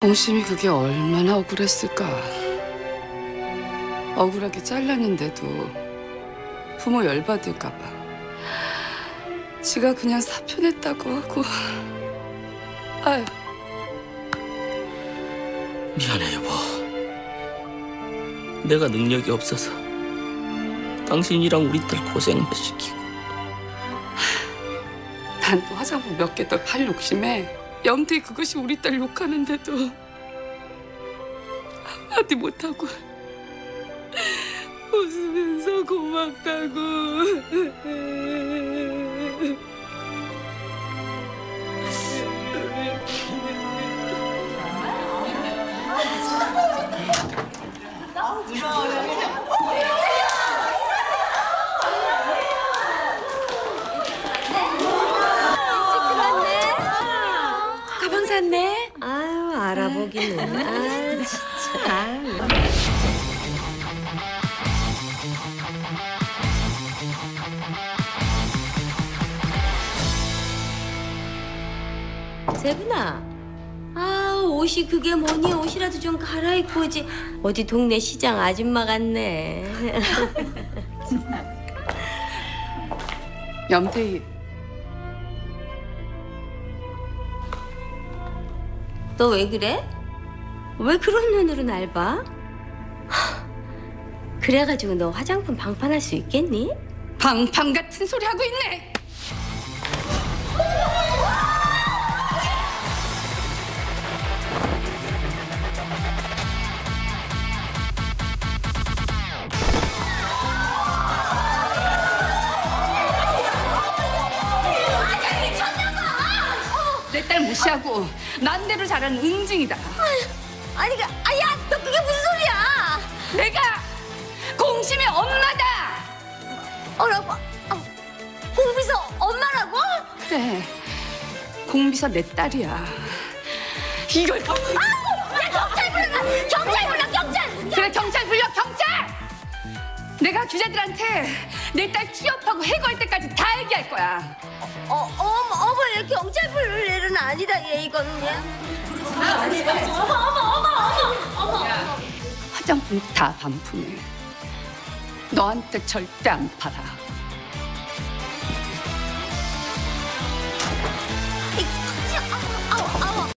공심이 그게 얼마나 억울했을까. 억울하게 잘랐는데도 부모 열받을까 봐 지가 그냥 사표냈다고 하고. 아유. 미안해, 여보. 내가 능력이 없어서 당신이랑 우리 딸 고생만 시키고. 난 또 화장품 몇 개 더 팔 욕심에 염태희 그것이 우리 딸 욕하는데도 한마디 못하고 웃으면서 고맙다고. 가방 샀네? 아유, 알아보기는. 아, 진짜. 아유. 세분아. 아, 옷이 그게 뭐니? 옷이라도 좀 갈아입고 오지. 어디 동네 시장 아줌마 같네. 염태희, 너 왜 그래? 왜 그런 눈으로 날 봐? 하, 그래가지고 너 화장품 방판할 수 있겠니? 방판 같은 소리 하고 있네. 내 딸 무시하고 맘대로 자란 응징이다. 아니, 야, 너 그게 무슨 소리야? 내가 공심의 엄마다. 뭐라고? 공비서 엄마라고? 그래, 공비서 내 딸이야. 이걸 야, 경찰 불러! 경찰 불러! 경찰! 그래, 경찰 불러, 경찰! 내가 규자들한테 내 딸 취업하고 해고할 때까지 다 얘기할 거야. 어머, 얘 경찰 부를 일은 아니다, 얘 이거는 얘. 화장품 다 반품해. 너한테 절대 안 팔아.